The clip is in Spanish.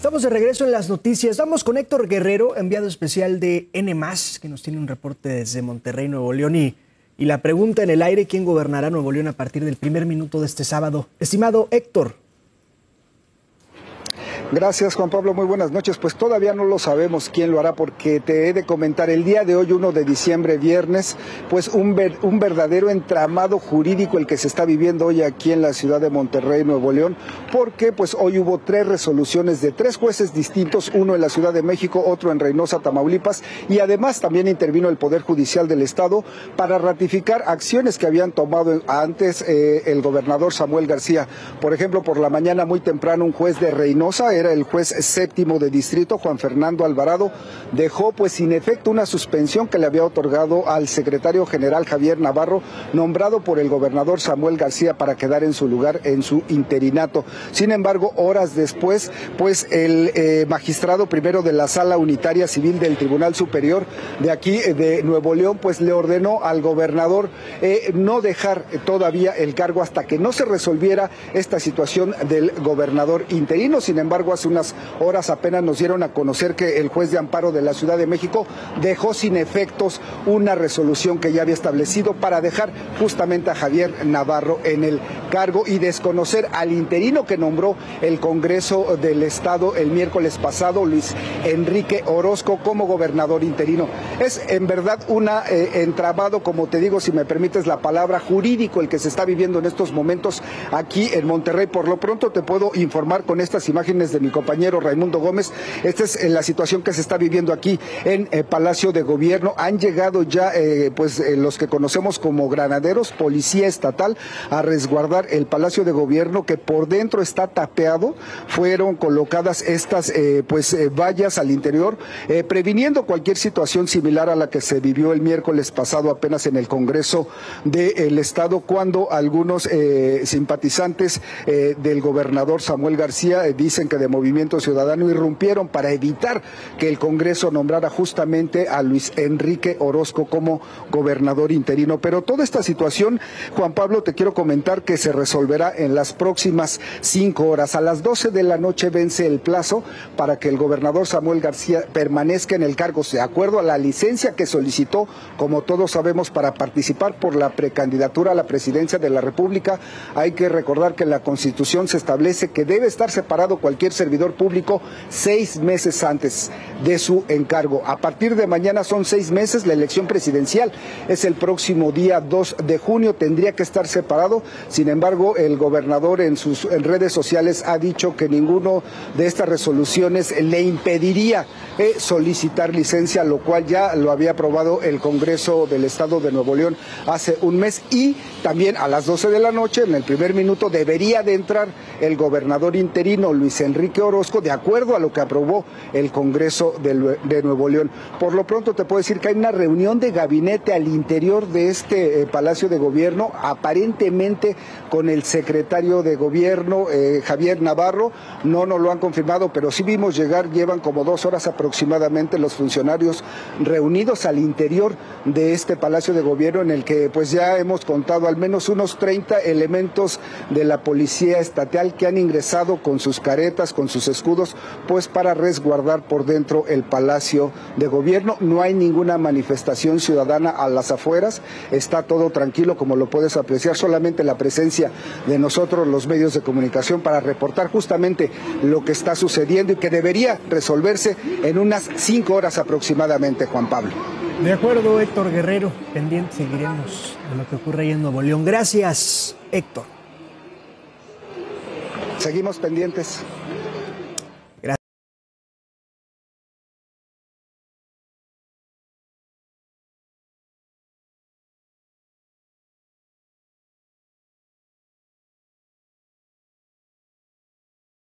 Estamos de regreso en las noticias. Vamos con Héctor Guerrero, enviado especial de N+, que nos tiene un reporte desde Monterrey, Nuevo León. Y la pregunta en el aire, ¿quién gobernará Nuevo León a partir del primer minuto de este sábado? Estimado Héctor. Gracias, Juan Pablo, muy buenas noches. Pues todavía no lo sabemos quién lo hará, porque te he de comentar, el día de hoy, 1 de diciembre, viernes, pues un verdadero entramado jurídico el que se está viviendo hoy aquí en la ciudad de Monterrey, Nuevo León, porque pues hoy hubo 3 resoluciones de 3 jueces distintos, uno en la Ciudad de México, otro en Reynosa, Tamaulipas, y además también intervino el Poder Judicial del Estado para ratificar acciones que habían tomado antes el gobernador Samuel García. Por ejemplo, por la mañana muy temprano, un juez de Reynosa, era el juez séptimo de distrito, Juan Fernando Alvarado, dejó pues sin efecto una suspensión que le había otorgado al secretario general Javier Navarro, nombrado por el gobernador Samuel García para quedar en su lugar en su interinato. Sin embargo, horas después, pues el magistrado primero de la Sala Unitaria Civil del Tribunal Superior de aquí de Nuevo León, pues le ordenó al gobernador no dejar todavía el cargo hasta que no se resolviera esta situación del gobernador interino. Sin embargo, hace unas horas apenas nos dieron a conocer que el juez de amparo de la Ciudad de México dejó sin efectos una resolución que ya había establecido para dejar justamente a Javier Navarro en el cargo y desconocer al interino que nombró el Congreso del Estado el miércoles pasado, Luis Enrique Orozco, como gobernador interino. Es en verdad una entramado, como te digo, si me permites la palabra, jurídico el que se está viviendo en estos momentos aquí en Monterrey. Por lo pronto te puedo informar con estas imágenes de mi compañero Raimundo Gómez. Esta es la situación que se está viviendo aquí en Palacio de Gobierno. Han llegado ya los que conocemos como granaderos, policía estatal, a resguardar el Palacio de Gobierno, que por dentro está tapeado. Fueron colocadas estas vallas al interior, previniendo cualquier situación similar a la que se vivió el miércoles pasado apenas en el Congreso del Estado, cuando algunos simpatizantes del gobernador Samuel García dicen que de Movimiento Ciudadano irrumpieron para evitar que el Congreso nombrara justamente a Luis Enrique Orozco como gobernador interino. Pero toda esta situación, Juan Pablo, te quiero comentar que se resolverá en las próximas 5 horas. A las 12 de la noche vence el plazo para que el gobernador Samuel García permanezca en el cargo, de acuerdo a la licencia que solicitó, como todos sabemos, para participar por la precandidatura a la presidencia de la República. Hay que recordar que en la Constitución se establece que debe estar separado cualquier servidor público 6 meses antes de su encargo. A partir de mañana son 6 meses, la elección presidencial es el próximo día 2 de junio, tendría que estar separado. Sin embargo, el gobernador en redes sociales ha dicho que ninguno de estas resoluciones le impediría solicitar licencia, lo cual ya lo había aprobado el Congreso del Estado de Nuevo León hace un mes. Y también a las 12 de la noche, en el primer minuto, debería de entrar el gobernador interino Luis Enrique Orozco, de acuerdo a lo que aprobó el Congreso de Nuevo León. Por lo pronto te puedo decir que hay una reunión de gabinete al interior de este Palacio de Gobierno, aparentemente con el secretario de Gobierno, Javier Navarro. No nos lo han confirmado, pero sí vimos llegar, llevan como 2 horas aproximadamente los funcionarios reunidos al interior de este Palacio de Gobierno, en el que pues ya hemos contado al menos unos 30 elementos de la Policía Estatal que han ingresado con sus caretas, con sus escudos, pues para resguardar por dentro el Palacio de Gobierno. No hay ninguna manifestación ciudadana a las afueras, está todo tranquilo, como lo puedes apreciar, solamente la presencia de nosotros, los medios de comunicación, para reportar justamente lo que está sucediendo y que debería resolverse en unas 5 horas aproximadamente, Juan Pablo. De acuerdo, Héctor Guerrero, pendiente seguiremos de lo que ocurre ahí en Nuevo León. Gracias, Héctor. Seguimos pendientes.